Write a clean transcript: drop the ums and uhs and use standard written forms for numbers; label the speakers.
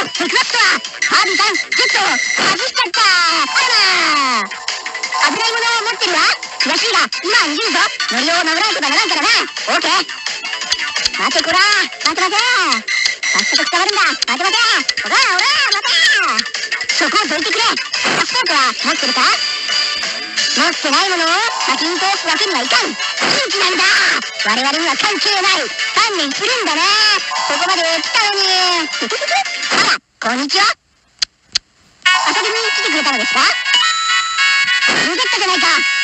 Speaker 1: クワットはハービーさんジェットを外しちゃった。あらまあ、危ないものを持ってるわ。悔しいが今は逃げるぞ。ノリを守らなければならんからな。オーケー。待てこら、待て待て。早速捕まるんだ。待て待て。おらおら待て。そこをどいてくれ。パスポートは持ってるか。持ってないものを先に通すわけにはいかん。ピンチなんだ。我々には関係ない。観念するんだな。ここまで来たのに。あら、こんにちは。遊びに来てくれたのですか。よかったじゃないか。